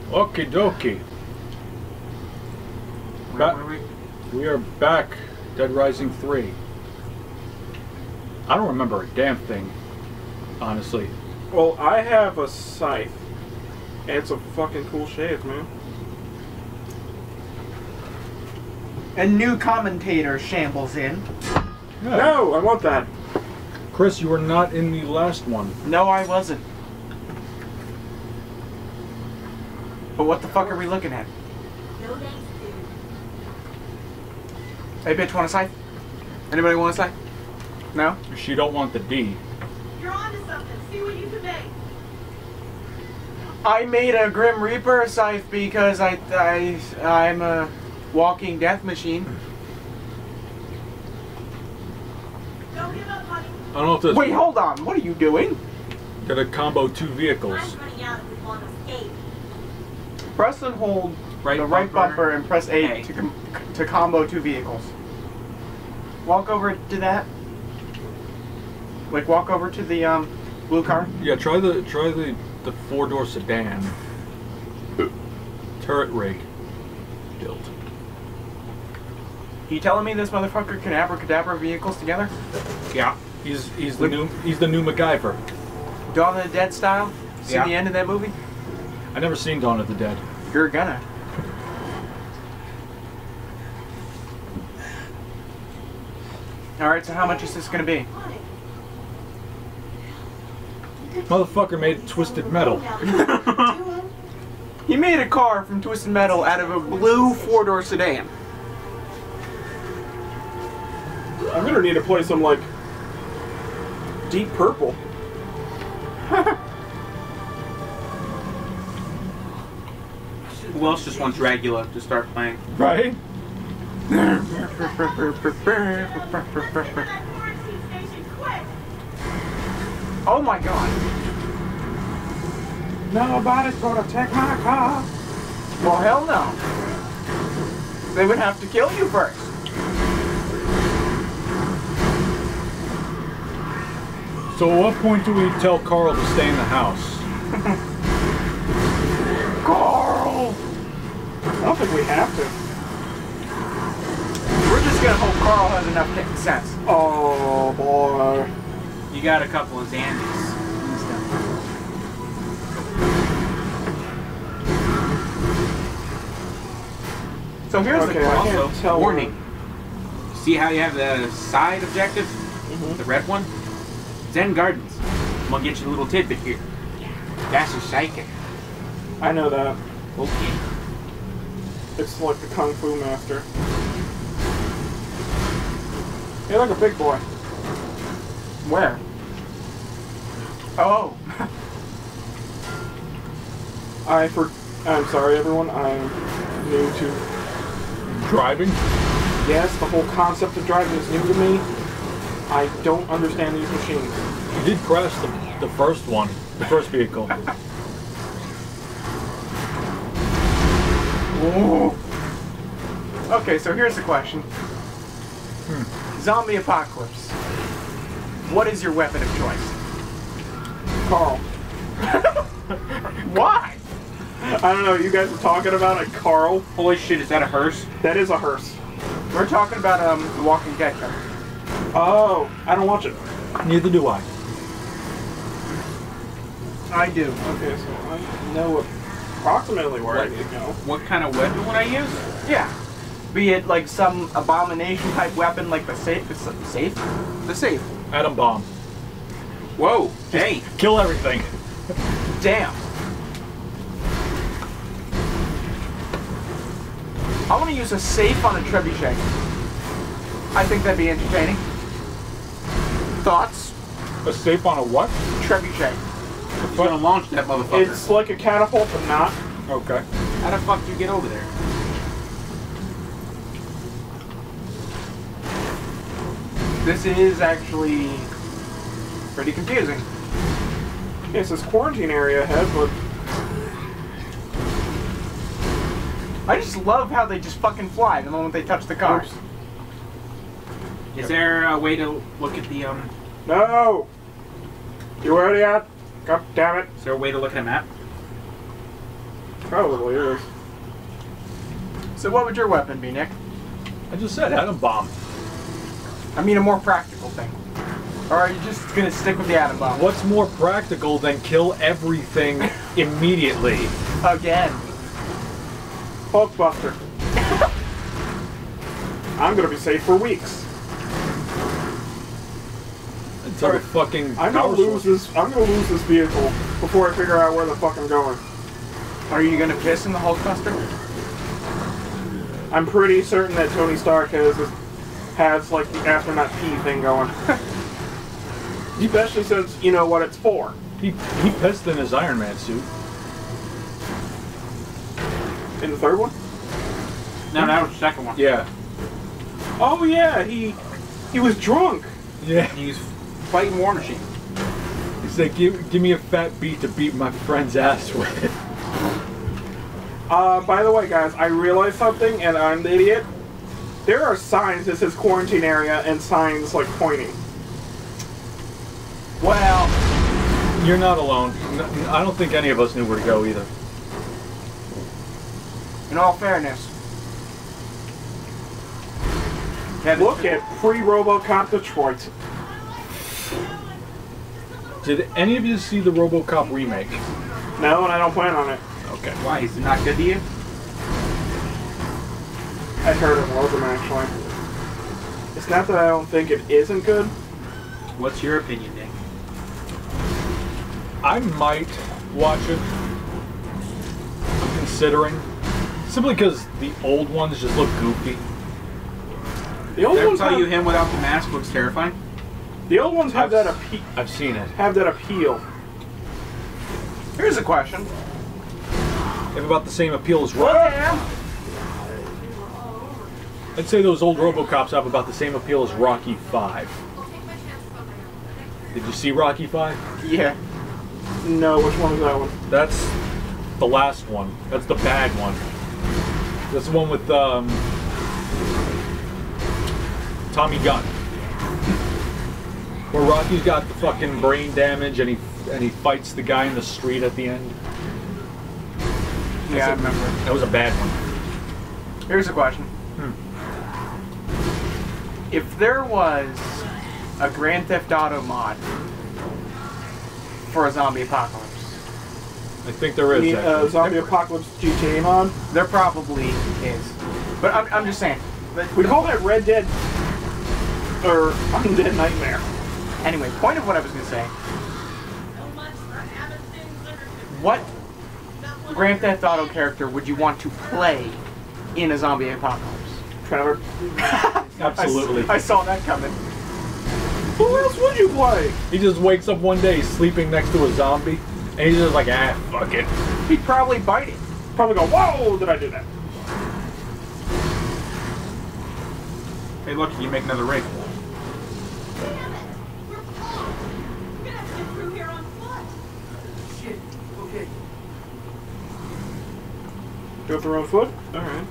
Okie dokie. Where were we? We are back. Dead Rising 3. I don't remember a damn thing, honestly. Well, I have a scythe. And it's a fucking cool shave, man. A new commentator shambles in. Yeah. No, I want that. Chris, you were not in the last one. No, I wasn't. But what the fuck are we looking at? No thanks, dude. Hey, bitch, want a scythe? Anybody want a scythe? No? She don't want the D. You're onto something. See what you can make. I made a Grim Reaper scythe because I'm a walking death machine. Don't give up, honey. I don't know if this Wait, hold on. What are you doing? did a combo 2 vehicles. Time's running out if we want to escape. Press and hold Right the right bumper. bumper and press A A. to combo 2 vehicles. Walk over to that. Like walk over to the blue car. Yeah, try the 4-door sedan. Turret rig built. You telling me this motherfucker can abracadabra vehicles together? Yeah. He's the new MacGyver. Dawn of the Dead style? See Yeah. the end of that movie? I never seen Dawn of the Dead. You're gonna. Alright, so how much is this gonna be? Motherfucker made twisted metal. He made a car from Twisted Metal out of a blue 4-door sedan. I'm gonna need to play some, like, Deep Purple. Who else just wants Dragula to start playing? Right? Get to that quarantine station quick. Oh my god. Nobody's gonna take my car. Well, hell no. They would have to kill you first. So at what point do we tell Carl to stay in the house? Carl! I don't think we have to. We're just gonna hope Carl has enough sense. Oh, boy. You got a couple of Xandys. So here's Okay, the I question. can't Also, tell warning. See how you have the side objective? The red one? Zen Gardens. I'm gonna get you a little tidbit here. That's a psychic. I know that. Okay. It's like the Kung Fu Master. You're like a big boy. Where? Oh. I'm sorry, everyone. I'm new to... Driving? Yes, the whole concept of driving is new to me. I don't understand these machines. You did crash the first one, the first vehicle. Ooh. Okay, so here's the question. Zombie apocalypse. What is your weapon of choice? Carl. Why? I don't know, you guys were talking about a Carl. Holy shit, is that a hearse? That is a hearse. We're talking about The Walking Dead. Oh, I don't watch it. Neither do I. I do. Okay, so I know approximately where I need to go. What kind of weapon would I use? Yeah. Be it like some abomination type weapon like the safe. The safe. Atom bomb. Whoa, hey. Kill everything. Damn. I want to use a safe on a trebuchet. I think that'd be entertaining. Thoughts? A safe on a what? Trebuchet. Who's gonna launch that motherfucker? It's like a catapult, but not. Okay. How the fuck do you get over there? This is actually pretty confusing. Yeah, it says quarantine area ahead, but I just love how they just fucking fly the moment they touch the car. Oops. Is there a way to look at the No! You already at? God damn it. Is there a way to look at a map? Probably is. So what would your weapon be, Nick? I just said atom bomb. I mean a more practical thing. Or are you just gonna stick with the atom bomb? What's more practical than kill everything immediately? Again. Hulkbuster. I'm gonna be safe for weeks. Until the fucking I'm gonna power lose source. this. I'm gonna lose this vehicle before I figure out where the fuck I'm going. Are you gonna piss in the Hulkbuster? I'm pretty certain that Tony Stark has like the astronaut pee thing going. Especially since you know what it's for. He pissed in his Iron Man suit. In the third one? No, that was the second one. Yeah. Oh yeah, he was drunk. Yeah. He's fighting War Machine. He's like, give me a fat beat to beat my friend's ass with. By the way, guys, I realized something, and I'm the idiot. There are signs that says quarantine area and signs like pointing. Well, You're not alone. I don't think any of us knew where to go either. in all fairness, Kevin, Look at pre-RoboCop Detroit. Did any of you see the RoboCop remake? No, and I don't plan on it. Okay. Why? Is it not good to you? I heard it wasn't actually. It's not that I don't think it isn't good. What's your opinion, Nick? I might watch it. I'm considering. Simply because the old ones just look goofy. The old Did I ones tell have, you him without the mask looks terrifying? the old ones have that I've seen it. appeal. here's a question. They have about the same appeal as Rocky. I'd say those old RoboCops have about the same appeal as Rocky 5. Did you see Rocky 5? Yeah. No, which one is that one? That's the last one. That's the bad one. That's the one with Tommy Gunn. Where Rocky's got the fucking brain damage and he fights the guy in the street at the end. Yeah, I remember. That was a bad one. Here's a question. If there was a Grand Theft Auto mod for a zombie apocalypse, I think there You is. mean Actually. Zombie Apocalypse GTA mod? there probably is. But I'm just saying. We call that Red Dead or Undead Nightmare. Anyway, point of what I was going to say. What Grand Theft Auto character would you want to play in a zombie apocalypse? Trevor. Absolutely. I saw that coming. Who else would you play? He just wakes up one day sleeping next to a zombie, and he's just like, ah, fuck it. He'd probably bite it. Probably go, whoa, did I do that? Hey, look, you make another rig. Damn it! We're full. We're gonna have to get through here on foot. Shit. Okay. Go through on foot? Alright.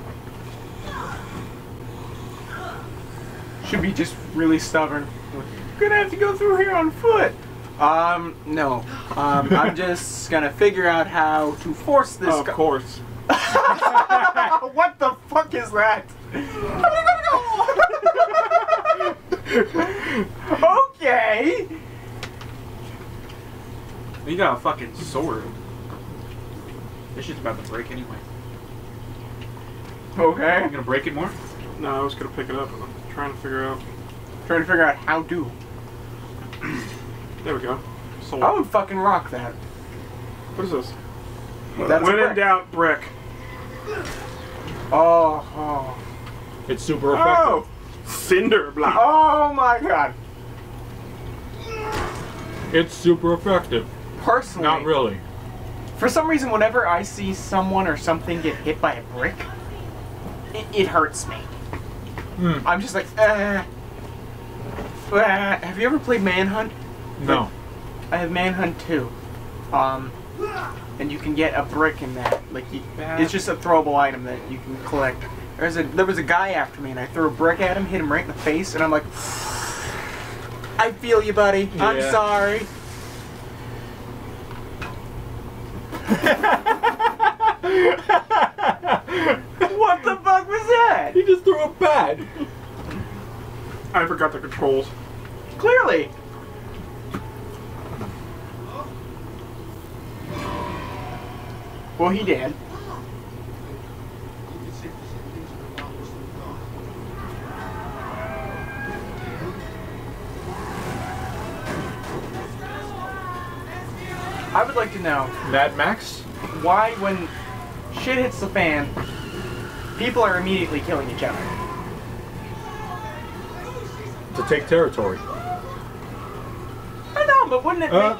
Should be just really stubborn. Gonna have to go through here on foot. No. I'm just gonna figure out how to force this. Of course. What the fuck is that? Okay. You got a fucking sword. This shit's about to break anyway. Okay. You gonna break it more? No, I was gonna pick it up. I'm trying to figure out. Trying to figure out how to. There we go. So I would fucking rock that. what is this? That's When a in brick. doubt, brick. Oh. It's super effective. Oh! Cinder block. Oh my god. It's super effective. Personally, Not really. for some reason, whenever I see someone or something get hit by a brick, it hurts me. I'm just like, Have you ever played Manhunt? No. I have Manhunt 2. And you can get a brick in that. Like, it's just a throwable item that you can collect. There was a guy after me, and I threw a brick at him, hit him right in the face, and I'm like, I feel you, buddy. I'm Yeah. sorry. look bad. I forgot the controls. Clearly. Well, he did. I would like to know Mad Max? why, when shit hits the fan, people are immediately killing each other. To take territory. I know, but wouldn't it make...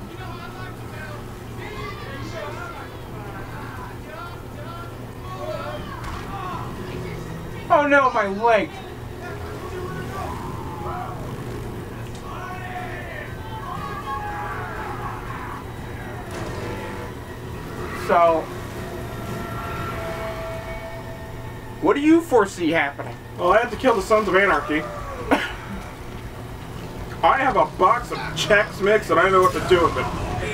Oh no, my leg! So, what do you foresee happening? Well, I have to kill the Sons of Anarchy. I have a box of Chex Mix and I know what to do with it.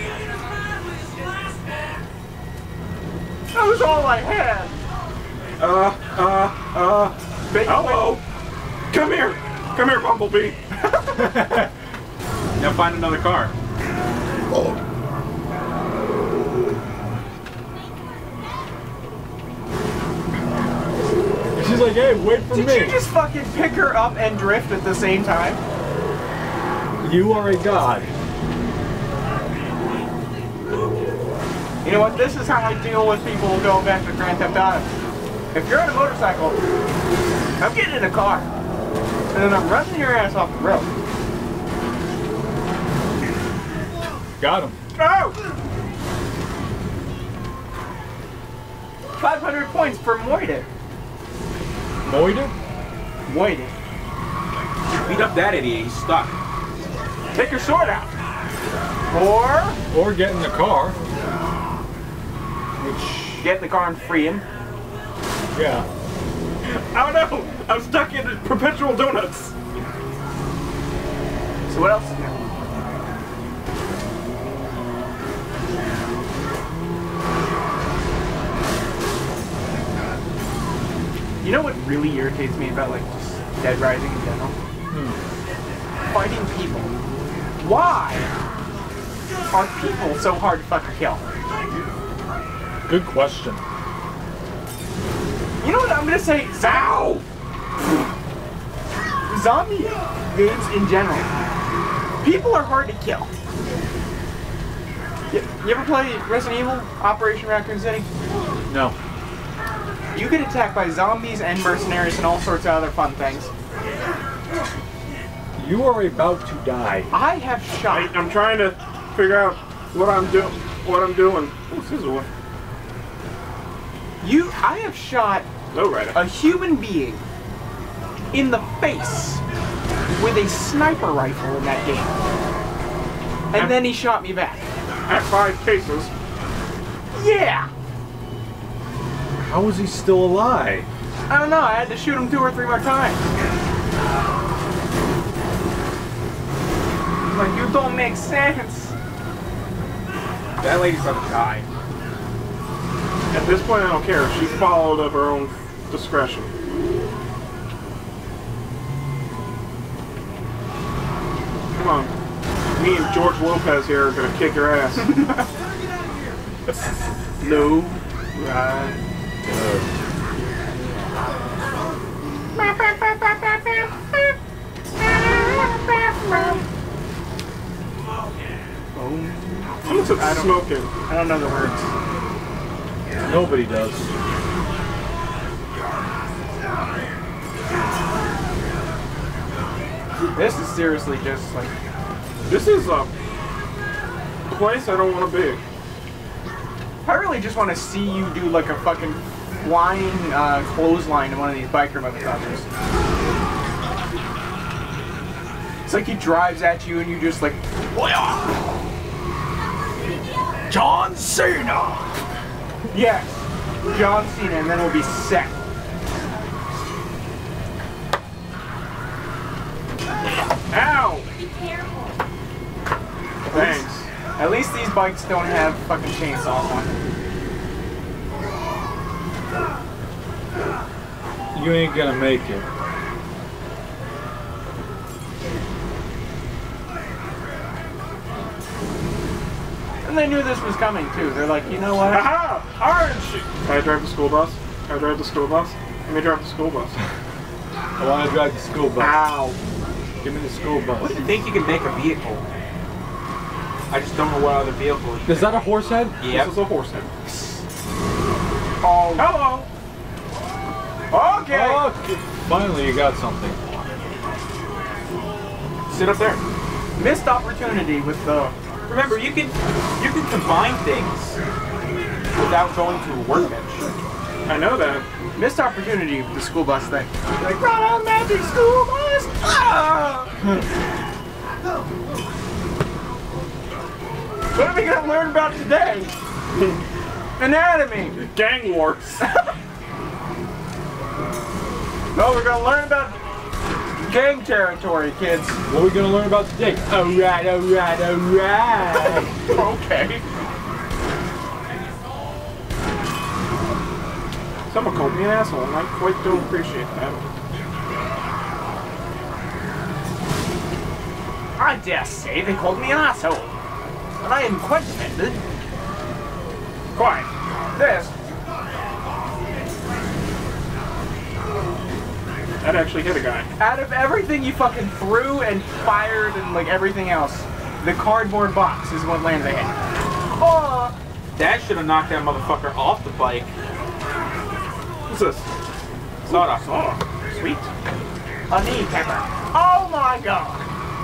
That was all I had! Hello! Come here! Come here, Bumblebee! Now find another car. She's like, hey, wait for me. Did you just fucking pick her up and drift at the same time? You are a god. You know what? This is how I deal with people going back to Grand Theft Auto. If you're on a motorcycle, I'm getting in a car. And then I'm running your ass off the road. Got him. Oh! 500 points for Moida. Moida? Moida. Beat up that idiot, he's stuck. Take your sword out. Or get in the car. Which, Get in the car and free him. yeah. Oh no! I'm stuck in perpetual donuts! So what else is new? You know what really irritates me about like just Dead Rising in general? Fighting people. Why are people so hard to fucking kill? Good question. You know what I'm gonna say? Ow! Zombie games in general. People are hard to kill. You ever play Resident Evil? Operation Raccoon City? No. You get attacked by zombies and mercenaries and all sorts of other fun things. You are about to die. I have shot. I'm trying to figure out what I'm doing. Oh, scissor one. I have shot No, right. a human being in the face with a sniper rifle in that game. And then he shot me back. At 5 cases. Yeah! How is he still alive? I don't know, I had to shoot him 2 or 3 more times. Like, you don't make sense. That lady's gonna die. At this point, I don't care. She followed of her own discretion. Come on. Me and George Lopez here are gonna kick your ass. No. Right. Someone said smoking. I don't know the words. Nobody does. This is seriously just like... This is a place I don't want to be. I really just want to see you do like a fucking flying clothesline to one of these biker motherfuckers. It's like he drives at you and you just like... John Cena! Yes! John Cena, and then we'll be set. Ow! Be careful. Thanks. At least these bikes don't have fucking chainsaws on them. You ain't gonna make it. And they knew this was coming too. They're like, you know what? Aha! Orange! Can I drive the school bus? Can I drive the school bus? Let me drive the school bus. I want to drive the school bus. Ow! Give me the school What bus. do you think you can make a vehicle? I just don't know what other vehicle. Is that a horse head? Yep. This is a horse head. Oh, Hello! okay. Oh, finally you got something. Sit up there. Missed opportunity with the. Remember, you can combine things without going to a workbench. I know that. Missed opportunity with the school bus thing. Like, run on magic school bus! Ah! What are we gonna learn about today? Anatomy. Gang wars. No, we're gonna learn about gang territory, kids. What are we gonna learn about today? Alright, alright, alright. Okay. Someone called me an asshole, and I quite don't appreciate that. I dare say they called me an asshole. But I am quite offended. Quiet. This. That actually hit a guy. Out of everything you fucking threw and fired and like everything else, the cardboard box is what landed a hit. Oh! Dad should have knocked that motherfucker off the bike. What's this? Sawdust. Oh, sweet. A knee pepper. Oh my god!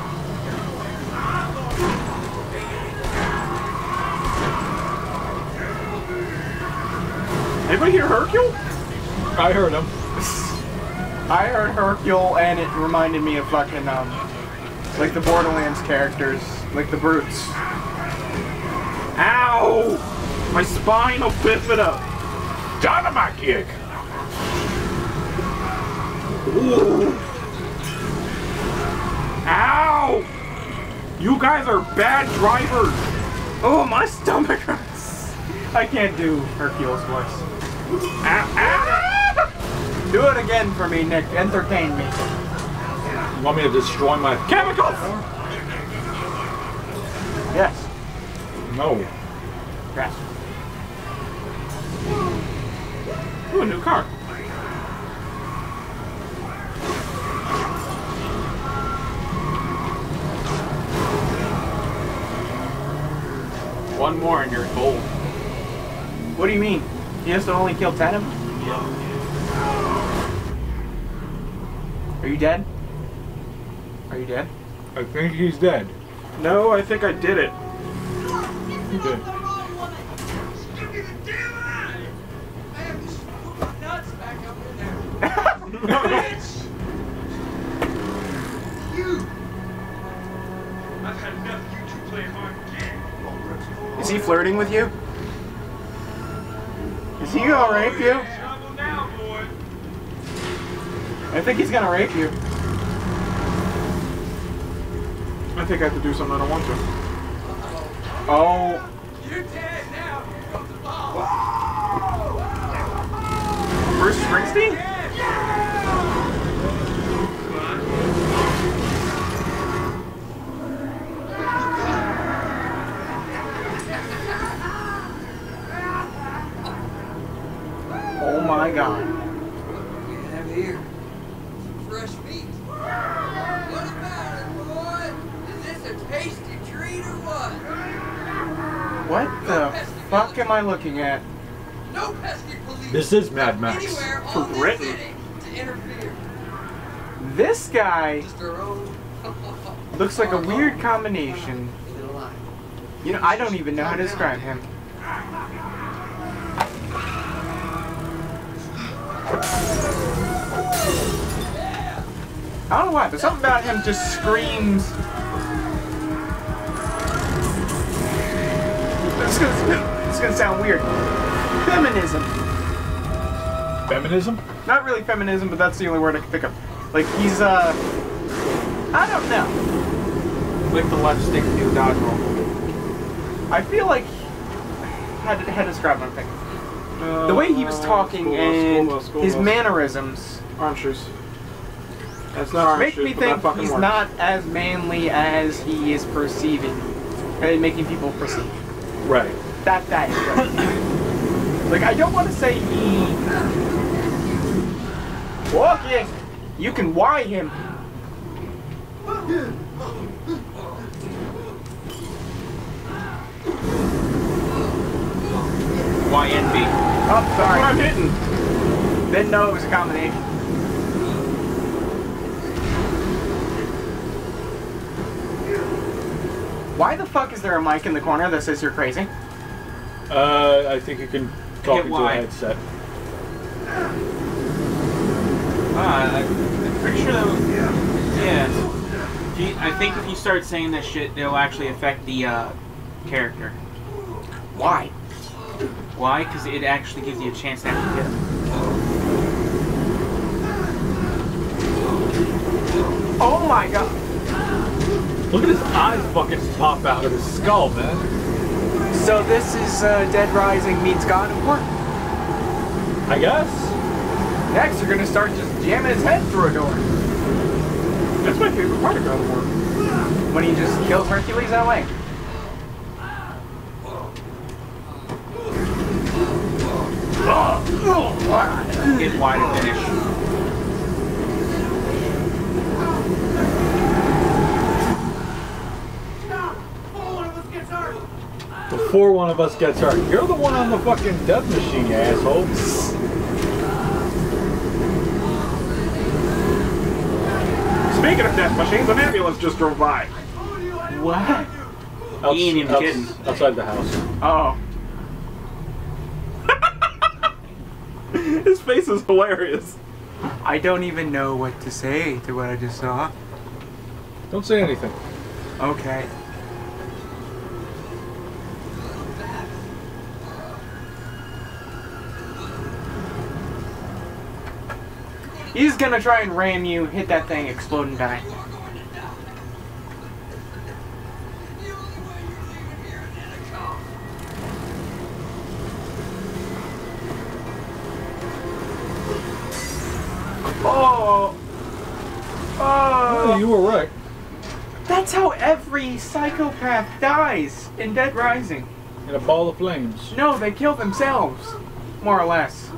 Anybody hear Hercule? I heard him. I heard Hercule and it reminded me of fucking, like the Borderlands characters, like the brutes. Ow! My spinal bifida. Dynamite kick. Ooh. Ow! You guys are bad drivers. Oh, my stomach hurts. I can't do Hercule's voice. Ow! Ow! Do it again for me, Nick. Entertain me. You want me to destroy my Chemicals! Yes. No. Yes. Ooh, a new car. One more and you're gold. What do you mean? He has to only kill 10 of them? Yeah. Are you dead? Are you dead? I think he's dead. No, I think I did it. He did. Is he flirting with you? Is he gonna rape you? I think he's gonna rape you. I think I have to do something I don't want to. Oh. You're dead now. Bruce Springsteen? Oh my god. We have here some fresh meat. What about it, boy? Is this a tasty treat or what? What the fuck am I looking at? No pesky police. This is Mad Max. Anywhere For on this Britain. city to interfere. This guy Just our own. looks like a weird combination. Still alive. You know, I don't even know how to describe him. I don't know why, but something about him just screams. It's gonna sound weird. Feminism. Feminism? Not really feminism, but that's the only word I can think of. Like, he's, I don't know. Click the left stick to do dodge roll. I feel like... How to describe what I'm thinking. The way he was talking and his mannerisms Arm shoes. That's not arm make shoes, me but that think fucking he's works. not as manly as he is perceiving, making people perceive. Right. That is right. Like, I don't want to say he... Walking! You can Y him. YNB. Oh, That's sorry. what I'm hitting. Didn't know it was a combination. Why the fuck is there a mic in the corner that says you're crazy? I think you can talk Hit into a Y. headset. I'm pretty sure that was... Yeah. I think if you start saying that shit, it'll actually affect the character. Why? Why? Because it actually gives you a chance to actually hit him. Oh my god. Look at his eyes fucking pop out of his skull, man. So this is Dead Rising meets God of War. I guess. Next, you're gonna start just jamming his head through a door. That's my favorite part of God of War. When he just kills Hercules that way. Hit Y to finish. Before one of us gets hurt. You're the one on the fucking death machine, you asshole. Speaking of death machines, an ambulance just drove by. What? He ain't even kidding. Outside the house. Oh. His face is hilarious. I don't even know what to say to what I just saw. Don't say anything. Okay. He's gonna try and ram you, hit that thing, explode and die. Oh! Oh, you were right. That's how every psychopath dies in Dead Rising. In a ball of flames. No, they kill themselves. More or less.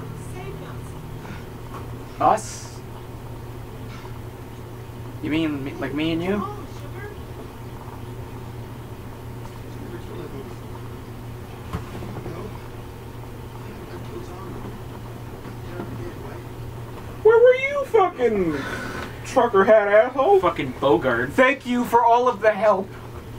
Us? You mean like me and you? Where were you, fucking trucker hat asshole? Fucking Bogart. Thank you for all of the help.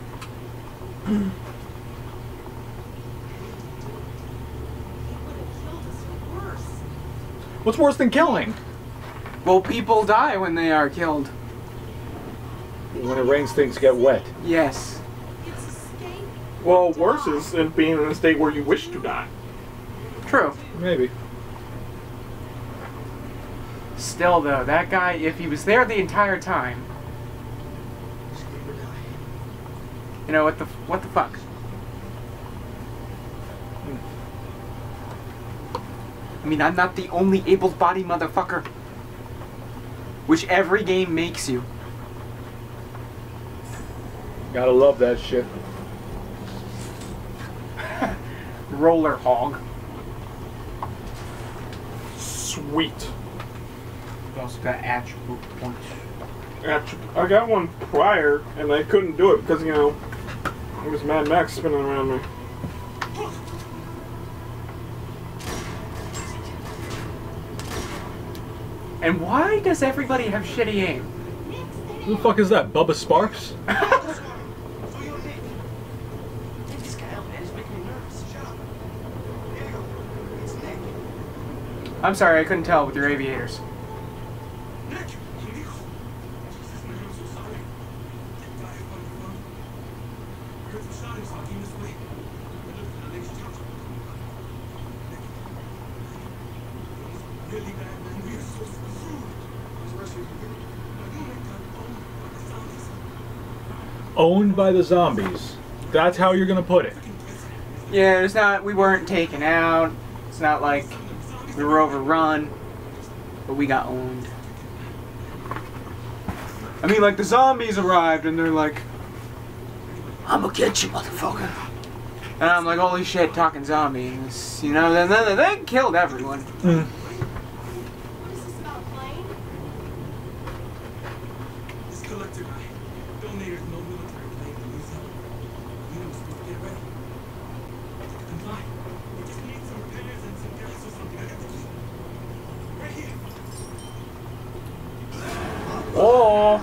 What's worse than killing? Well, people die when they are killed. When it rains, things get wet. Yes. Well, worse is in being in a state where you wish to die. True. Maybe. Still, though, that guy, if he was there the entire time, you know, what the fuck? I mean, I'm not the only able-bodied motherfucker, which every game makes you. Gotta love that shit. Roller hog. Sweet. You also got attribute points. I got one prior, and I couldn't do it because, you know, it was Mad Max spinning around me. And why does everybody have shitty aim? Who the fuck is that? Bubba Sparks? I'm sorry, I couldn't tell with your aviators. Owned by the zombies. That's how you're gonna put it. Yeah, we weren't taken out. It's not like we were overrun, but we got owned. I mean, like, the zombies arrived and they're like, I'm gonna get you, motherfucker. And I'm like, holy shit, talking zombies. You know, then they killed everyone. What is this about playing? This collector guy donated no military plane to use help. You know, supposed to get ready. Comply. We just need some repairs and some gas or something. I got to keep. Right here. Oh.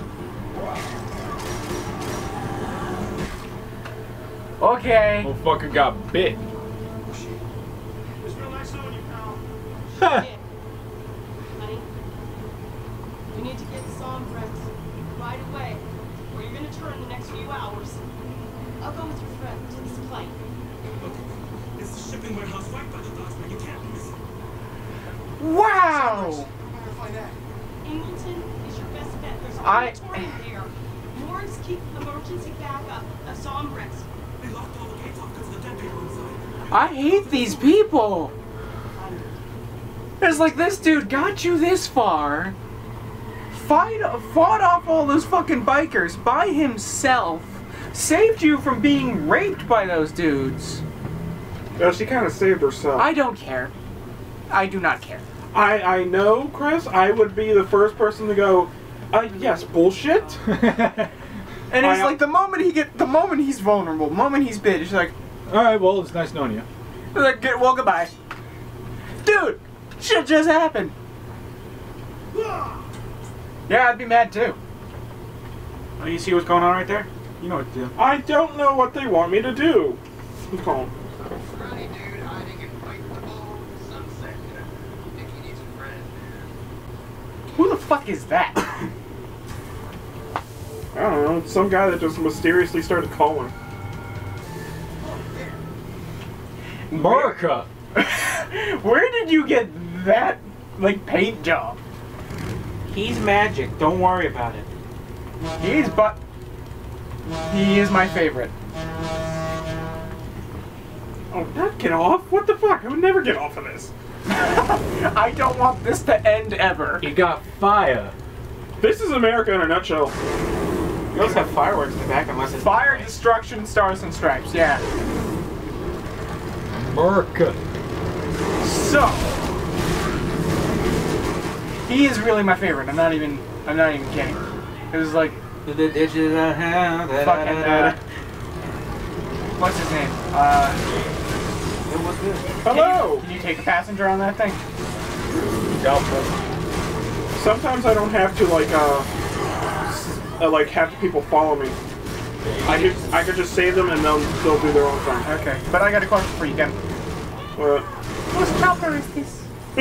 Okay. Motherfucker got bit. It's real nice knowing you, pal. Shit. Honey, you need to get Sombrex right away, or you're gonna turn in the next few hours. I'll go with your friend to this plane. Look, it's the shipping warehouse right by the docks where you can't miss it. Wow. Verify that. Ingleton is your best bet. There's a I- tornado there. Morris, keep emergency backup of Sombrex. They locked all the gates off because of the dead people inside. I hate these people. It's like this dude got you this far, fought off all those fucking bikers by himself, saved you from being raped by those dudes. Well, she kind of saved herself. I don't care. I do not care. I know, Chris. I would be the first person to go, yes, bullshit. And it's like the moment he's vulnerable, the moment he's bit, it's like, Alright, well, it's nice knowing you. well, goodbye. Dude, shit just happened. Yeah, I'd be mad too. Oh, you see what's going on right there? You know what to do. I don't know what they want me to do. Who's calling? Scrawny dude hiding and fighting the ball in the sunset. Think he needs a friend, man. Who the fuck is that? I don't know. It's some guy that just mysteriously started calling. America! Where did you get that, like, paint job? He's magic. Don't worry about it. He is my favorite. Oh, not get off? What the fuck? I would never get off of this. I don't want this to end ever. You got fire. This is America in a nutshell. You also have fireworks in the back unless it's Fire, destruction, stars and stripes. Yeah. America. So he is really my favorite. I'm not even kidding. It was like the ditches I have. fucking what's his name? It was good. Hello! Can you take a passenger on that thing? Doubtful. Sometimes I don't have to, like have people follow me. I could just save them and they'll do their own thing. Okay. But I got a question for you, Ken. What? Whose chopper is this?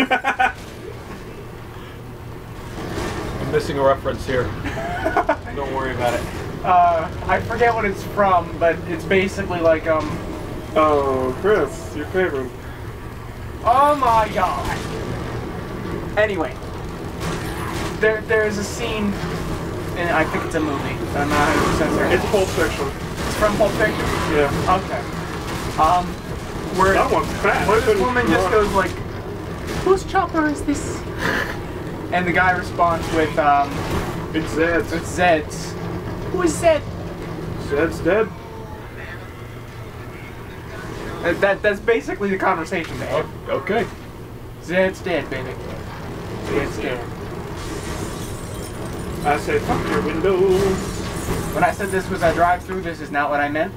I'm missing a reference here. Don't worry about it. I forget what it's from, but it's basically like Oh, Chris, your favorite. oh my god. Anyway, there's a scene, and I think it's a movie, but I'm not 100% certain. It's Pulp Fiction. It's from Pulp Fiction? Yeah. Okay. Where That one's fat. this woman just goes like, whose chopper is this? And the guy responds with, It's Zed's. it's Zed's. Who is Zed? Zed's dead. That's basically the conversation they have. Okay. Zed's dead, baby. Zed's dead. I said, fuck your window. When I said this was a drive-through, this is not what I meant.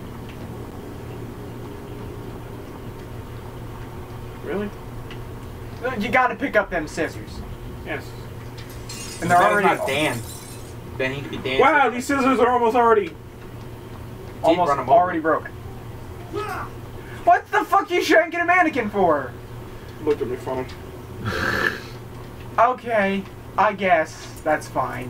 Really? You gotta pick up them scissors. Yes. And they're That is already not Dan. They need to be Dan. Wow, these scissors are almost already... almost run 'em over. already broken. What the fuck you shanking a mannequin for? Looked at me funny. Okay, I guess that's fine.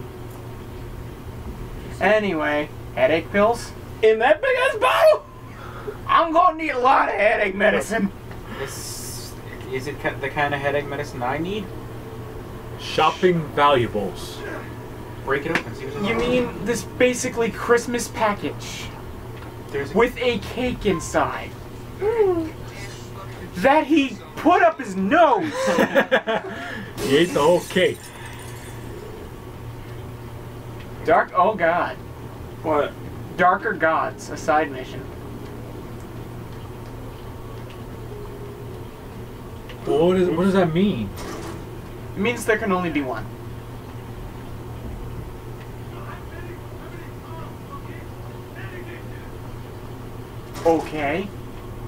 Anyway, headache pills? In that big ass bottle? I'm gonna need a lot of headache medicine. Is it the kind of headache medicine I need? Shopping valuables. Break it open. See what's in You there. mean this basically Christmas package There's with a cake inside that he put up his nose. He ate the whole cake. Dark. Oh God. What? Darker Gods, a side mission. Well, what does that mean? It means there can only be one. Okay.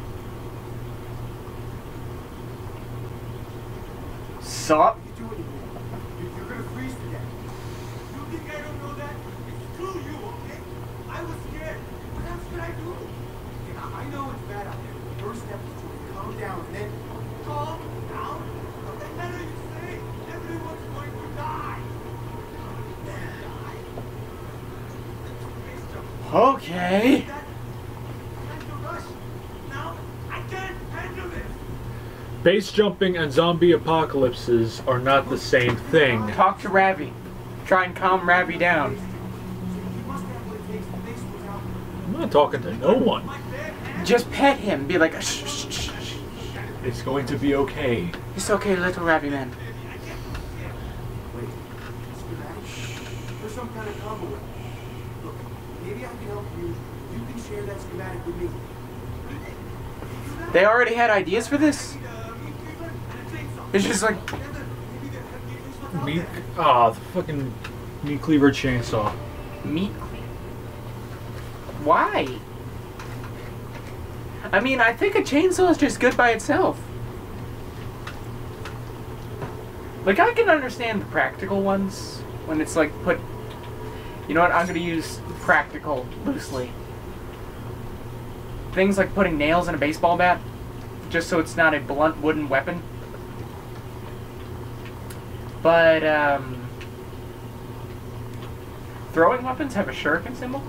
Sup? You're gonna freeze to death. You think I don't know that? Screw you, okay? I was scared. What else could I do? Yeah, I know it's bad out there. The first step is to calm down and then calm down? What the hell are you saying? Everyone's going to die. Okay. Time to rush. Now I can't handle this. Base jumping and zombie apocalypses are not the same thing. Talk to Ravi. Try and calm Ravi down. You must have what it takes to face what's out there. I'm not talking to no one. My bad hand. Just pet him. Be like, shh, shh, shh, shh. It's going to be okay. It's okay, little Ravi man. Wait, schematic? There's some kind of combo with it. Look, maybe I can help you. You can share that schematic with me. They already had ideas for this? It's just like, Meat. Ah, the fucking meat cleaver chainsaw. meat. Why? I mean, I think a chainsaw is just good by itself. Like, I can understand the practical ones when it's like put. You know what? I'm gonna use practical loosely. Things like putting nails in a baseball bat, just so it's not a blunt wooden weapon. But, throwing weapons have a shuriken symbol?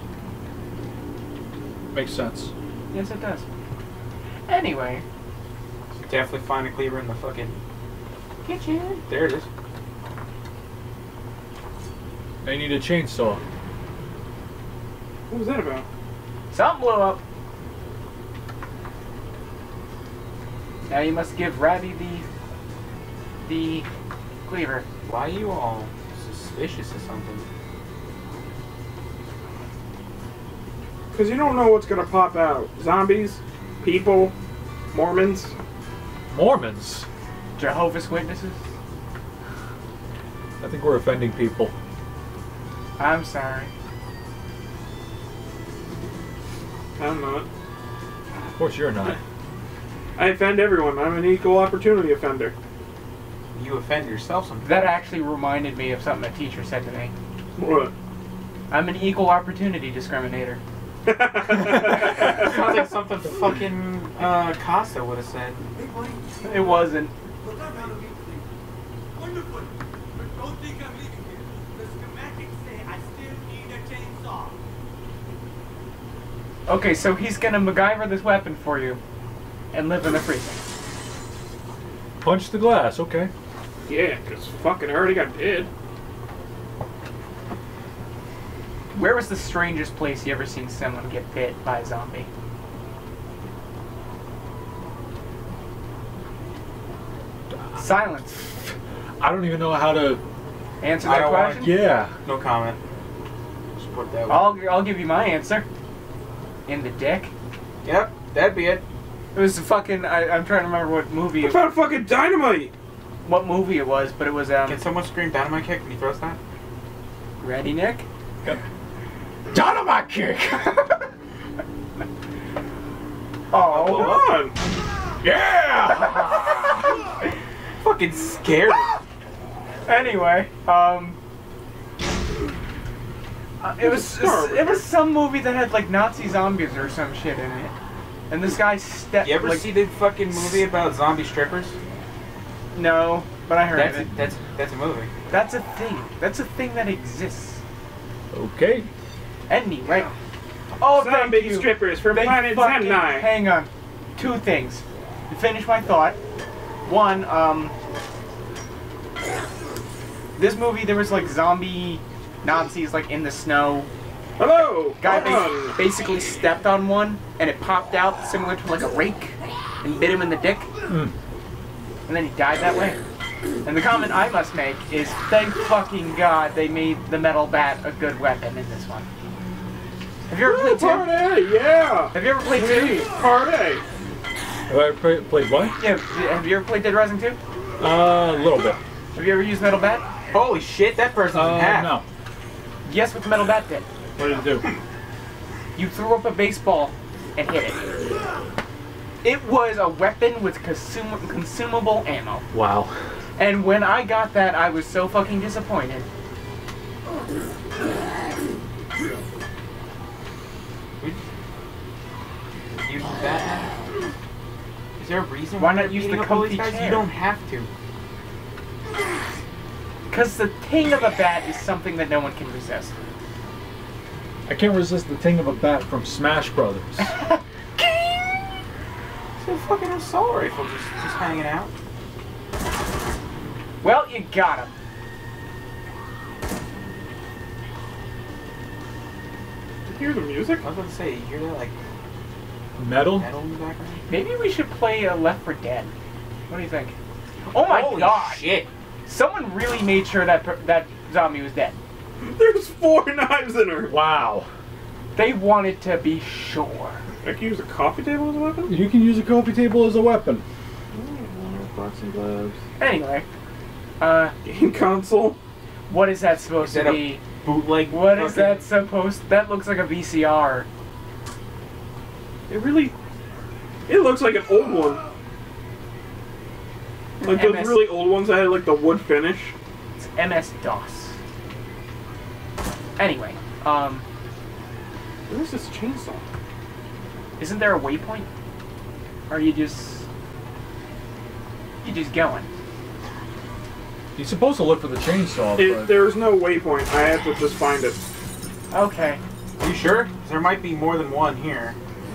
Makes sense. Yes, it does. Anyway. Definitely find a cleaver in the fucking Kitchen. There it is. I need a chainsaw. What was that about? Something blew up. Now you must give Ravi the cleaver. Why are you all suspicious of something? Because you don't know what's gonna pop out. Zombies, people, Mormons. Mormons? Jehovah's Witnesses. I think we're offending people. I'm sorry. I'm not. Of course you're not. I offend everyone. I'm an equal opportunity offender. You offend yourself sometimes. That actually reminded me of something a teacher said to me. What? I'm an equal opportunity discriminator. Sounds like something fucking Costa would have said. Hey, buddy. It wasn't. Look, I found a meat cleaver. Wonderful. But don't think I'm leaving here. The schematics say I still need a chainsaw. Okay, so he's gonna MacGyver this weapon for you and live in the freezer. Punch the glass, okay. Yeah, because fucking I already got dead. Where was the strangest place you ever seen someone get bit by a zombie? Silence. I don't even know how to... Answer I that don't want- question? Yeah. No comment. Just put that one. I'll give you my answer. In the dick. Yep, that'd be it. It was fucking. I'm trying to remember what movie. I found fucking dynamite! What movie it was, but it was Can someone scream dynamite kick when he throws that? Ready, Nick? Yep. Dynamite kick! Oh. Come on! Yeah! Fucking scared. Anyway, it was some movie that had like Nazi zombies or some shit in it, and this guy stepped. You ever like, see the fucking movie about zombie strippers? No, but I heard of it. That's a movie. That's a thing. That's a thing that exists. Okay. Anyway. Oh, thank Zombie you. strippers from They Planet fucking- Zemni. Hang on. Two things. To finish my thought. One, this movie there was like zombie Nazis like in the snow. Hello! Guy Hold on. basically stepped on one and it popped out similar to like a rake and bit him in the dick. and then he died that way. And the comment I must make is, thank fucking God they made the metal bat a good weapon in this one. Have you ever played 2? Part A, yeah! Have you ever played 2? Part A. Have I played what? Yeah, have you ever played Dead Rising 2? A little bit. Have you ever used metal bat? Holy shit, that person's in half. No. Guess what the metal bat did? What did it do? You threw up a baseball and hit it. It was a weapon with consumable ammo. Wow. And when I got that, I was so fucking disappointed. Use that. Is there a reason Why not you're use beating the up all these comfy guys? chair? You don't have to. Because the ting of a bat is something that no one can resist. I can't resist the ting of a bat from Smash Brothers. It's a fucking assault rifle just hanging out. Well, you got him. Did you hear the music? I was about to say, you hear that like Metal? metal in the background? Maybe we should play Left 4 Dead. What do you think? Oh my Holy God! shit! Someone really made sure that zombie was dead. There's 4 knives in her! Wow. They wanted to be sure. I can use a coffee table as a weapon? You can use a coffee table as a weapon. Boxing gloves. Anyway, Game console. what is that supposed Is to that be? Bootleg. What is fucking- that supposed? That looks like a VCR. It looks like an old one. Like those MS. really old ones that had like the wood finish. It's MS-DOS. Anyway, Where's this chainsaw? isn't there a waypoint? Or are you just going? You're supposed to look for the chainsaw, but... There's no waypoint. I have to just find it. Okay. Are you sure? 'Cause there might be more than one here.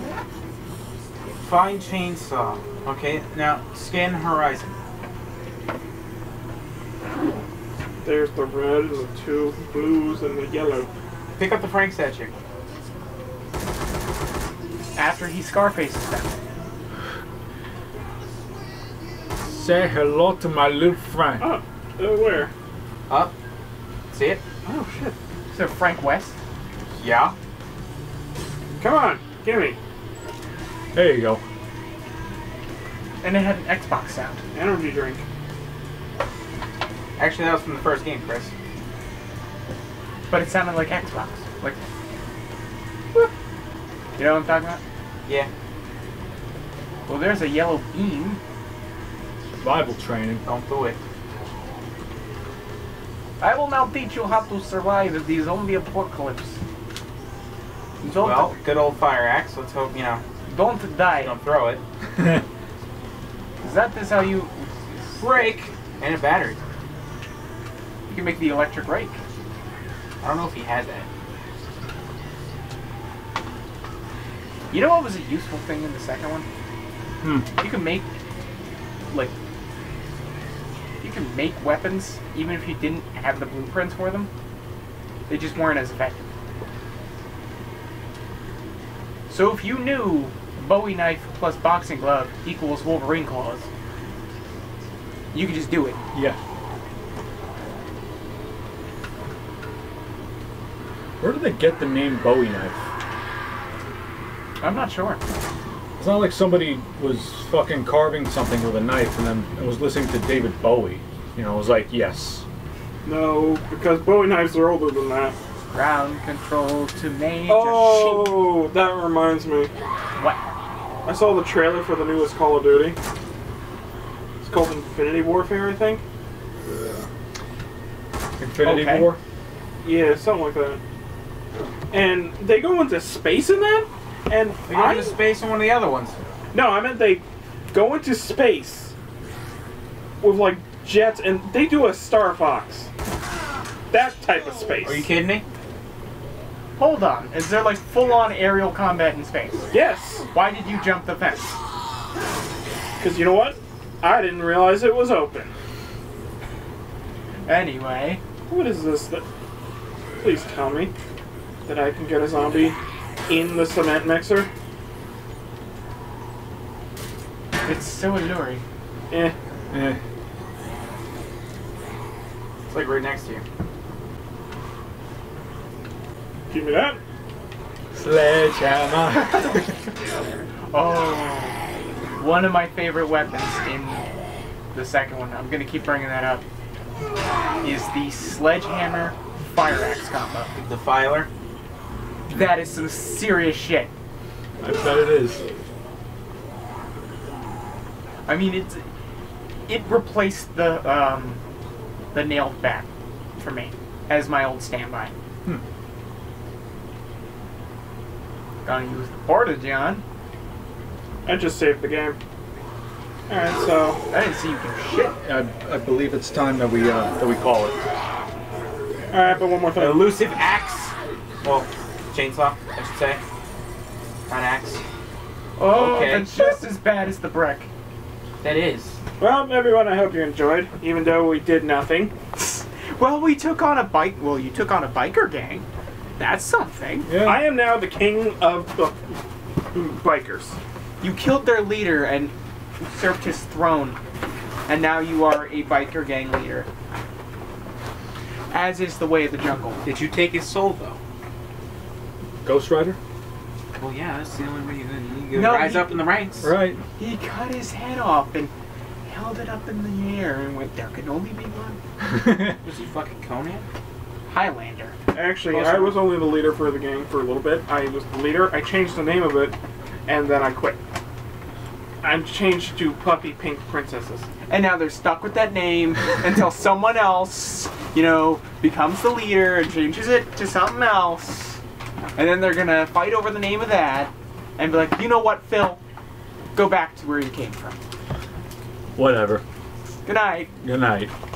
Find chainsaw. Okay, now scan horizon. There's the red and the 2 blues and the yellow. Pick up the Frank statue. After he Scarfaces them. Say hello to my little friend. Oh, where? Up. See it? Oh shit. So Frank West. Yeah. Come on, gimme. There you go. And it had an Xbox sound. Energy drink. Actually, that was from the first game, Chris. But it sounded like Xbox. Like... whoop. You know what I'm talking about? Yeah. Well, there's a yellow beam. Survival training. Don't do it. I will now teach you how to survive the zombie apocalypse. Don't, Well, good old fire axe. Let's hope, don't die. don't throw it. That is how you... Break! And a battery. You can make the electric rake. I don't know if he had that. You know what was a useful thing in the second one? You can make... like... you can make weapons even if you didn't have the blueprints for them. They just weren't as effective. So if you knew Bowie knife plus boxing glove equals Wolverine claws, you could just do it. Yeah. Where did they get the name Bowie knife? I'm not sure. It's not like somebody was fucking carving something with a knife and then was listening to David Bowie. You know, it was like, yes. No, because Bowie knives are older than that. Ground control to Major Oh, that reminds me. Sheep. What? I saw the trailer for the newest Call of Duty. It's called Infinity Warfare, I think. Infinity Okay. War? Yeah, something like that. And they go into space in that? And They go into space on one of the other ones. No, I meant they go into space with like jets, and they do a Star Fox. That type of space. Are you kidding me? Hold on. Is there like full-on aerial combat in space? Yes, Why did you jump the fence? because you know what? I didn't realize it was open. Anyway, What is this? Please tell me that I can get a zombie in the cement mixer. it's so alluring. Eh. Eh. It's like right next to you. Give me that. Sledgehammer. Oh, one of my favorite weapons in the second one, I'm gonna keep bringing that up, is the sledgehammer fire axe combo. The filer. That is some serious shit. I bet it is. I mean, it replaced the nailed bat for me as my old standby. Gonna use the porta, John. I just saved the game. Alright, so... I didn't see you do shit. I believe it's time that we call it. Alright, but one more An thing. elusive axe. Well, chainsaw, I should say. Not axe. Oh, Okay. that's just as bad as the brick. That is. Well, everyone, I hope you enjoyed, even though we did nothing. Well, we took on a bike. Well, you took on a biker gang. That's something. Yeah. I am now the king of the bikers. You killed their leader and usurped his throne, and now you are a biker gang leader. As is the way of the jungle. Did you take his soul though? Ghost Rider? Well, yeah, that's the only way you No, rise he- up in the ranks. Right. He cut his head off and held it up in the air and went, there can only be one. Was he fucking Conan? Highlander. Actually, I was only the leader for the gang for a little bit. I was the leader. I changed the name of it, and then I quit. I changed to Puppy Pink Princesses. And now they're stuck with that name until someone else, becomes the leader and changes it to something else. And then they're gonna fight over the name of that and be like, you know what, Phil? Go back to where you came from. Whatever. Good night. Good night.